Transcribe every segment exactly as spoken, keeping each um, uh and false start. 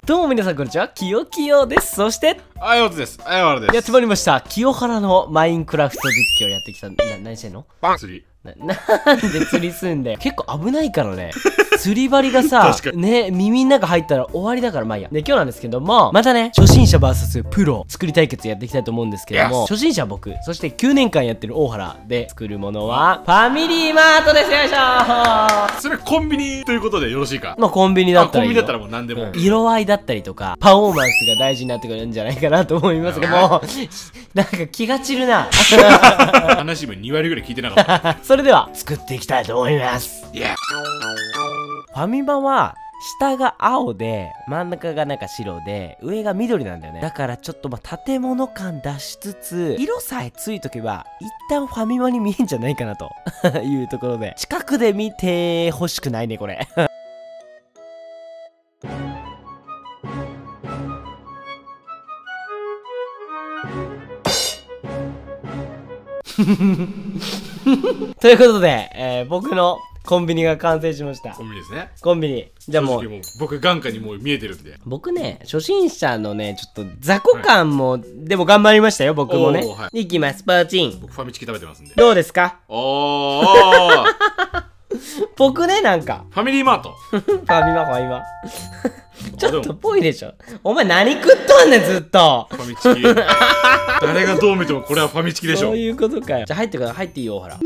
どうも皆さんこんにちは、きよきよです。そして、 あやわつです。あやわらです。 やってまいりました。清原のマインクラフト実況やってきた。な、何してんの？ パン釣り。 な、なんで釣りすんだよ。結構危ないからね。釣り針がさ、ね、耳の中入ったら終わりだから、まあいいや。で、今日なんですけども、またね、初心者 ブイエス プロ作り対決やっていきたいと思うんですけども、初心者僕、そしてきゅうねんかんやってる大原で作るものは、ファミリーマートです。よいしょー。 それコンビニということでよろしいか？ まあコンビニだったらいいよ。 コンビニだったらもう何でも。 うん、色合いだったりとか、パフォーマンスが大事になってくるんじゃないかなと思いますけども、なんか気が散るな。 話もにわりぐらい聞いてなかった。 それでは、作っていきたいと思います。 Yeah. ファミマは、下が青で、真ん中がなんか白で、上が緑なんだよね。だからちょっとまあ建物感出しつつ、色さえついとけば、一旦ファミマに見えんじゃないかなというところで、近くで見て欲しくないね、これ。ということで、えー、僕のコンビニが完成しました。 コンビニですね。 コンビニ。じゃあもう、 もう僕眼下にもう見えてるんで。 僕ね、初心者のね、ちょっと雑魚感も、はい、でも頑張りましたよ、僕もね。はい、いきます、パーチン。 僕ファミチキ食べてますんで。 どうですか？ おー僕ね、なんか。 ファミリーマート。 ファミマ、ファミマ。ちょっとぽいでしょ。お前何食っとんねん、ずっと。 ファミチキ。誰がどう見てもこれはファミチキでしょ。 そういうことかよ。じゃあ入ってください。入っていいよ、ほら。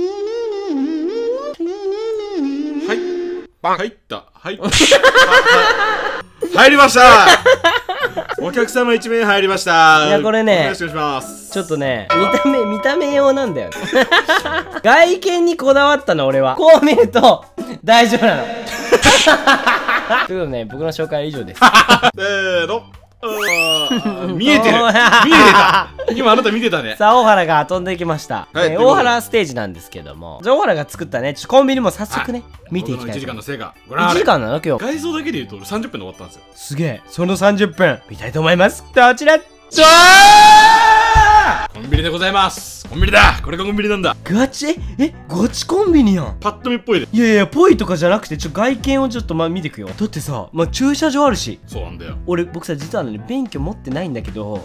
はい。バン。入った。入った。入りましたお客様いちめい入りました。 いや、これね。 よろしくお願いします。ちょっとね、見た目、見た目用なんだよね。外見にこだわったの、俺は。こう見ると、大丈夫なの。ということでね、僕の紹介は以上です。 せーの。見えてる見えてた今あなた見てたね。 さあ、大原が飛んでいきました。 はい、 えー、大原ステージなんですけども、じゃあ大原が作ったね、ちょっとコンビニも早速ね、見ていきたい。 いちじかんの成果。 いちじかんなの今日。 外装だけで言うと俺さんじゅっぷんで終わったんですよ。 すげえ。そのさんじゅっぷん、見たいと思います。こちら。じゃーコンビニでございます。コンビニだ。これがコンビニなんだ。 ガチええガチコンビニやん。 パッと見っぽいで。 いやいや、ぽいとかじゃなくて、ちょっと外見をちょっとまあ見てくよ。だってさ、まあ駐車場あるし。 そうなんだよ。 俺、僕さ、実はね、免許持ってないんだけど。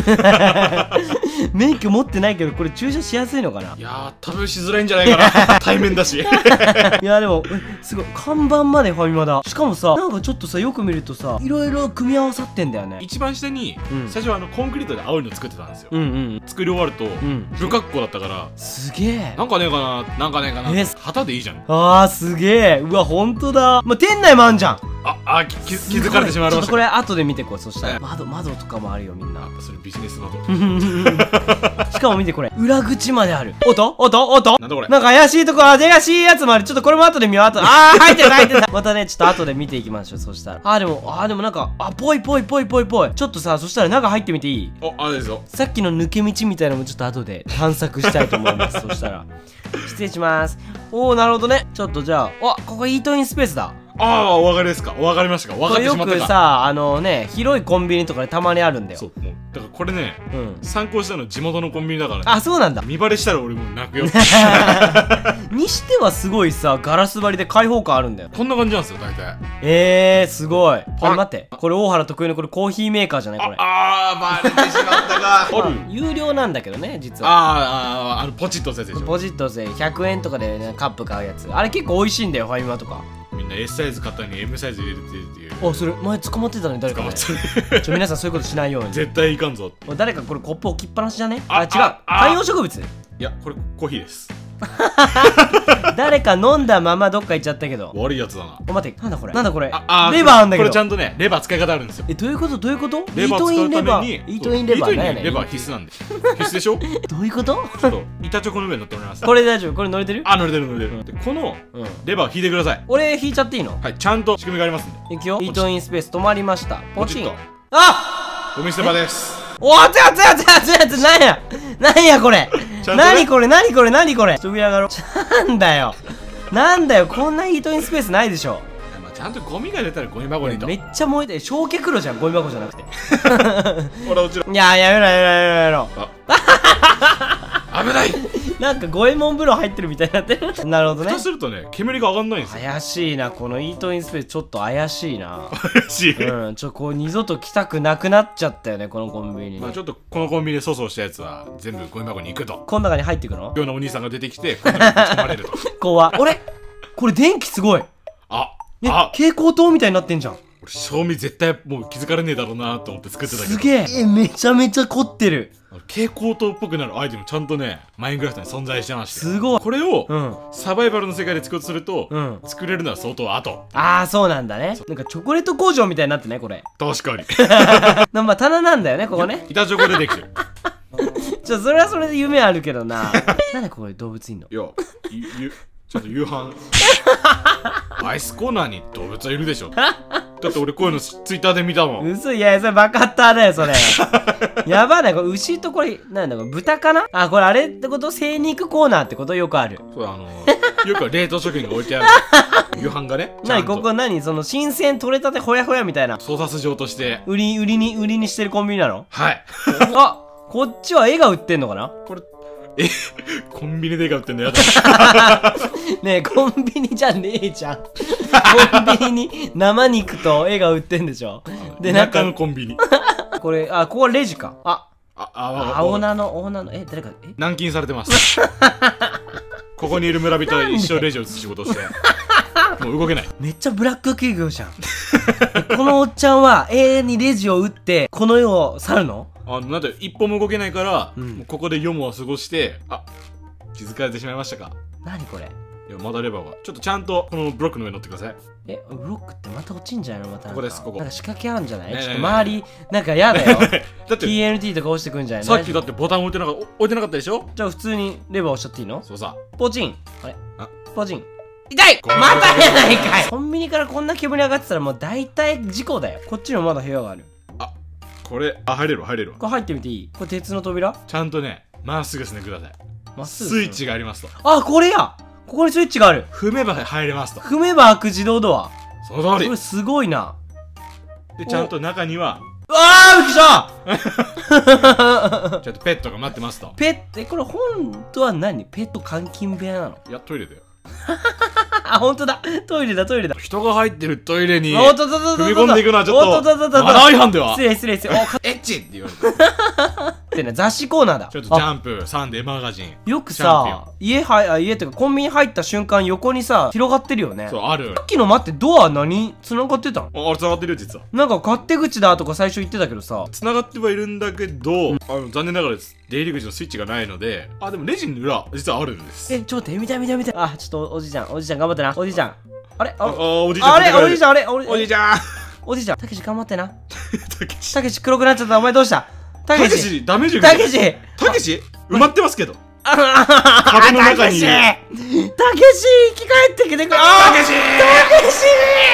免許持ってないけど、これ駐車しやすいのかな？ いやー、多分しづらいんじゃないかな。対面だし。いやでも、すごい、看板までファミマだ。しかもさ、なんかちょっとさ、よく見るとさ、いろいろ組み合わさってんだよね。 一番下に、うん、最初はあのコンクリートで青いの作ってたんですよ。 うんうん。 作り終わると、うん、不格好だったから。 すげえ。 なんかねえかな、なんかねえかな。え、旗でいいじゃん。 あー、すげえ。うわ、ほんとだ。まあ、店内もあんじゃん。 あ、あ、気づかれてしまいました。ちょっとこれ後で見てこう。そしたら窓、窓とかもあるよ、みんな。 やっぱそれビジネス窓。 しかも見てこれ、裏口まである。音音音なんだこれ。 なんか怪しいとこ、怪しいやつもある。ちょっとこれも後で見よう。後で。あー、入ってる入ってる。またね、ちょっと後で見ていきましょう。そしたら。あー、でも、あー、でもなんか、あ、ぽいぽいぽいぽいぽい。ちょっとさ、そしたら中入ってみていい？ お、あれですよ。 さっきの抜け道みたいなのもちょっと後で探索したいと思います。そしたら。失礼します。おー、なるほどね。ちょっとじゃあ、わ、ここイートインスペースだ。 ああ、お分かりですか？お分かりましたか？分かってしまったか。 よくさ、あのね、広いコンビニとかでたまにあるんだよ。 そう、もうだからこれね、うん、参考したの地元のコンビニだからね。 あ、そうなんだ。 見バレしたら俺もう泣くよ。 にしてはすごいさ、ガラス張りで開放感あるんだよ。 こんな感じなんですよ、大体。 えー、すごい。あ、待って。これ大原得意のこれコーヒーメーカーじゃないこれ。 ああ、バレてしまったか。 ある。有料なんだけどね、実は。 ああ、あのポチッとせでしょ。 ポチッとせひゃくえんとかでね、カップ買うやつ。あれ結構美味しいんだよ、ファミマとか。 みんな S サイズ買ったのに エム サイズ入れてっていう。 あ、それ前捕まってたね、誰かね。ちょ、皆さんそういうことしないように。 絶対いかんぞ。 誰かこれコップ置きっぱなしじゃね？あ、違う。観葉植物。 いや、これコーヒーです。 誰か飲んだままどっか行っちゃったけど。 悪いやつだな。 お、待って、なんだこれ。なんだこれ。レバーあんだけど。 これちゃんとね、レバー使い方あるんですよ。 え、どういうことどういうこと？ レバー使うために、 イートインレバー。 レバー必須なんで。必須でしょ？ どういうこと？ ちょっと板チョコの上に乗ってもらいます。 これ大丈夫？これ乗れてる？ あ、乗れてる乗れてる。で、このレバーを引いてください。 俺引いちゃっていいの？ はい、ちゃんと仕組みがありますんで。 いくよ。イートインスペース止まりました。ポチッと。 あ！ゴミ捨て場です。 おー、つやつやつやつやつ、なんやなんやこれ、何これ何これ何これ、ちょっと上上がろう。なんだよなんだよ、こんなイートインスペースないでしょ。 ちゃんとゴミが出たらゴミ箱にと。 めっちゃ燃えてる。焼却炉じゃん、ゴミ箱じゃなくて。 ほら、落ちろ。 いや、やめろやめろやめろやめろ。 あ危ない。 なんか五右衛門風呂入ってるみたいになってる。なるほどね。 蓋するとね、煙が上がんないんですよ。 怪しいな、このイートインスペースちょっと怪しいな。 怪しい。 うん、ちょ、こう二度と来たくなくなっちゃったよね、このコンビニに。 まあちょっとこのコンビニで粗相したやつは全部ゴミ箱に行くと。 この中に入っていくの？ 今日のお兄さんが出てきて、この中にぶち込まれると。 怖っ。俺これ電気すごい。 あ、 ね、 あ、 蛍光灯みたいになってんじゃん。 俺照明絶対もう気づかれねえだろうなと思って作ってたけど。 すげえ。え、めちゃめちゃ凝ってる。 蛍光灯っぽくなるアイテムちゃんとね、マインクラフトに存在してまして。 すごい。 これを、 うん。 サバイバルの世界で作ろうとすると、 うん。 作れるのは相当後。 ああ、そうなんだね。なんかチョコレート工場みたいになってね、これ。 確かに。 なまあ棚なんだよね、ここね。 板チョコでできてる。 ちょ、それはそれで夢あるけどな。なんでここに動物いんの？ いや、ゆ、ゆ、ちょっと夕飯。アイスコーナーに動物はいるでしょ。だって俺こういうのツイッターで見たもん。 嘘、いや、それバカッターだよ、それ。やばいな、これ牛とこれ、なんだこれ、豚かなあ、これあれってこと精肉コーナーってことよくある。 そう、あの、よく冷凍食品が置いてある。夕飯がね。 なに、ここ何その新鮮取れたてほやほやみたいな。 操作上として。 売り、売りに、売りにしてるコンビニなの？ はい。 あ、こっちは絵が売ってんのかな？ これ、え、コンビニで絵が売ってんのやだ。 ねえ、コンビニじゃねえじゃん。コンビニに生肉と絵が売ってんでしょ。で、なんかのコンビニ。 これ、あ、ここレジか。あ、 あ、あ、 青菜の、青菜の、え、誰か、え軟禁されてます。ここにいる村人は一生レジを打つ仕事をして、もう動けない。 めっちゃブラック企業じゃん。このおっちゃんは永遠にレジを打って、この世を去るの？ あの、なんで一歩も動けないから、 うん、 もうここで夜も過ごして、あ、気づかれてしまいましたか？ 何これ？ いや、まだレバーが。ちょっとちゃんとこのブロックの上に乗ってください。 え、ブロックってまた落ちんじゃないの？またここです、ここ。 なんか仕掛けあるんじゃない？ ねえねえねえちょっと周り、なんかやだよ。 だってティーエヌティー とか落ちてくんじゃないの？ さっきだってボタン置いてなかった、置いてなかったでしょ？ じゃあ普通にレバー押しちゃっていいの？ そうさ。 ポチン。あれ？ あ、 ポチン。痛い！またやないかい！コンビニからこんな煙上がってたらもう大体事故だよ。こっちにもまだ部屋がある。 あ、これ、あ、入れる入れる。 これ入ってみていい？これ鉄の扉？ ちゃんとね、まっすぐ進んでください。 まっすぐ。 スイッチがありますと。 あ、これや！ここにスイッチがある。 踏めば入れますと。 踏めば開く自動ドア。 その通り。 これすごいな。 で、ちゃんと中には、 うわー、びっくりしたちょっとペットが待ってますと。 ペット、え、これ本当は何？ペット監禁部屋なの？ いや、トイレだよ。 あ、ほんとだ。トイレだ、トイレだ。 人が入ってるトイレにおっとっとっとっと踏み込んでいくのはちょっとおっとっとっとっとマナー違反では？ 失礼失礼失礼。お、かエッチって言われて。 ってね、雑誌コーナーだ。 ちょっとジャンプ、サンデーマガジン。 よくチャンピオンさ、家入、あ、家ってかコンビニ入った瞬間横にさ、広がってるよね。 そう、ある。 さっきの待って、ドア何繋がってたの？ あ、あれ繋がってるよ、実は。 なんか勝手口だとか最初言ってたけどさ。 繋がってはいるんだけど、あの、残念ながら出入り口のスイッチがないので、あ、でもレジの裏、実はあるんです。 え、ちょっと待って、見たい見たい見たい。あ、ちょっとおじいちゃん、おじいちゃん頑張ってな。おじいちゃん。あれあ、 ああおじいちゃん。 あれおじいちゃん、あれおおじいちゃん。 おじいちゃん。たけし頑張ってな。 たけし。 たけし黒くなっちゃった。お前どうした？たけし。 たけし、ダメージ受けてる。 たけし。 たけし埋まってますけど。 あは壁の中にいる。 たけし、生き返ってきてくれ。 たけし。 たけ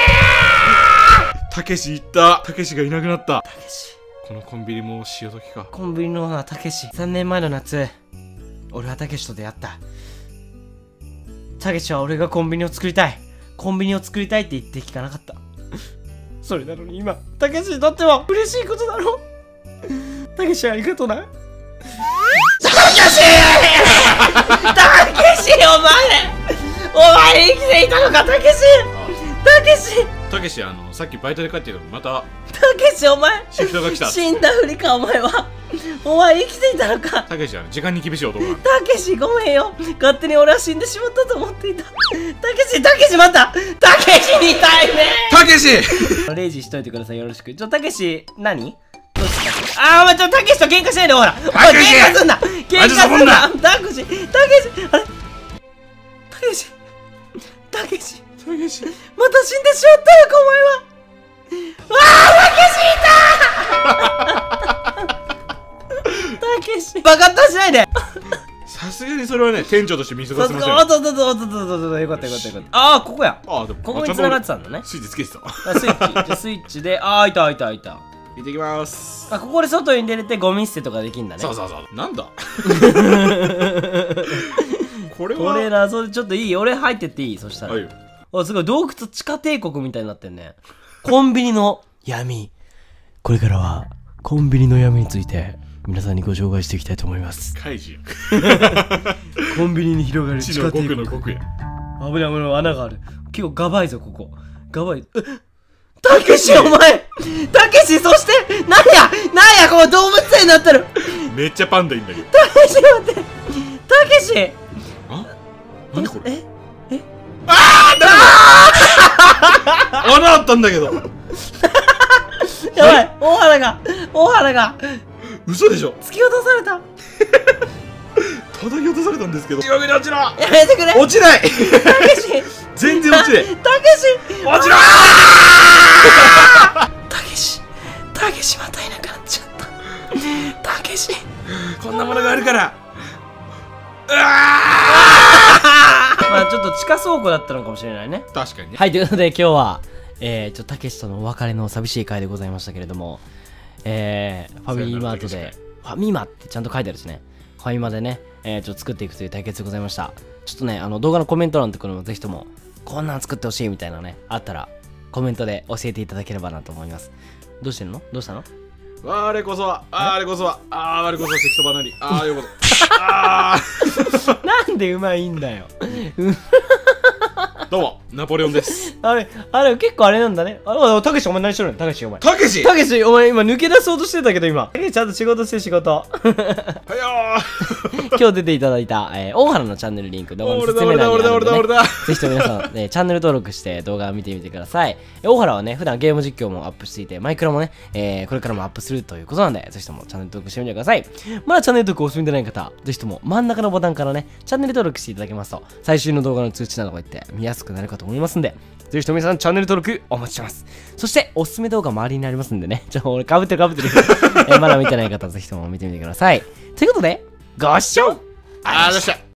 したけし行った。たけしがいなくなった。 たけし。 このコンビニも潮時か。 コンビニのオーナーたけし。さんねんまえの夏、俺はたけしと出会った。たけしは俺がコンビニを作りたい。コンビニを作りたいって言って聞かなかった。それなのに今、たけしにとっては嬉しいことだろ。たけしありがとうな。たけしたけしお前お前生きていたのかたけしたけしたけし、あの、さっきバイトで帰ってたのにまた、 たけしお前シフトが来た。 死んだふりかお前は。お前生きていたのか。 たけしは時間に厳しい男なんだ。 たけしごめんよ。勝手に俺は死んでしまったと思っていた。たけし、たけし待った。たけしみたいね。 たけしレイジしといてください。よろしく。ちょ、たけし、何どうしたあー、お前ちょ、たけしと喧嘩しないで、ほら。お前喧嘩すんな。喧嘩すんな。たけし、たけし、あれたけし、たけし、 たけし。 また死んでしまったよか、お前は。わあ、たけしいたたけし、バカッとしないで。 さすがにそれはね、店長として見過ごせません。 おっとっとっとっとっとっと、よかったよかったよかった。ああ、ここや。 ああ、でもここに繋がってたんだね。 スイッチつけてた。 あスイッチ、じゃあスイッチで、ああ、いたいたいた。 行ってきます。 あ、ここで外に出れてゴミ捨てとかできんだね。 そうそうそう。なんだこれはこれな、それちょっといい俺入ってっていいそしたら。 はいよ。 あ、すごい、洞窟地下帝国みたいになってんね。コンビニの闇。これからは、コンビニの闇について皆さんにご紹介していきたいと思います。 カイジやコンビニに広がる地下帝国。 の極や。 危ない危ない、穴がある。結構ガバいぞここ。ガバい。たけしお前たけし、そしてなんやなんやこの動物園になってる。 めっちゃパンダいいんだけど。 たけし待ってたけし。 あ、何これ。 ええああ穴あったんだけど。 やばい、大原が大原が嘘でしょ。 突き落とされた。 叩き落とされたんですけど。地獄に落ちろ。 やめてくれ。 落ちない。 たけし全然落ちない。 たけし落ちろ。 たけしたけしまたいなくなっちゃったたけし。 こんなものがあるから。うわまあちょっと地下倉庫だったのかもしれないね。 確かにね。 はい、ということで今日はえー、ちょっとたけしとのお別れの寂しい回でございましたけれども、えー、ファミリーマートでファミマってちゃんと書いてあるしね、ファミマでね、えー、ちょっと作っていくという対決でございました。ちょっとね、あの動画のコメント欄のところもぜひともこんなん作ってほしいみたいなねあったらコメントで教えていただければなと思います。どうしてるの？どうしたの？ 我こそは、あれこそは、あ我こそは関戸離れ。ああ、ようこそ。ああ。 なんでうまいんだよ。 どうも、ナポレオンです。 あれ、あれ結構あれなんだね。あ、たけしお前何しとるの？たけしお前。 たけしたけしお前今抜け出そうとしてたけど今。え、ちゃんと仕事して仕事。 はよ今日出ていただいた、えー、大原のチャンネルリンク、動画の俺だ説明欄にある俺だ俺だので、ね、 俺だぜひとも皆さん、ね、チャンネル登録して動画を見てみてください。えー、大原はね、普段ゲーム実況もアップしていて、マイクラもね、えー、これからもアップするということなんで、ぜひともチャンネル登録してみてください。まだチャンネル登録お済みでない方、ぜひとも真ん中のボタンからね、チャンネル登録していただけますと、最新の動画の通知などがいって見やすくなるかと思いますんで、ぜひとも皆さんチャンネル登録お待ちしてます。そしておすすめ動画周りにありますんでね、ちょ、俺かぶってるかぶってる、えー、まだ見てない方ぜひとも見てみてください。ということで、ご視聴ありがとうございました。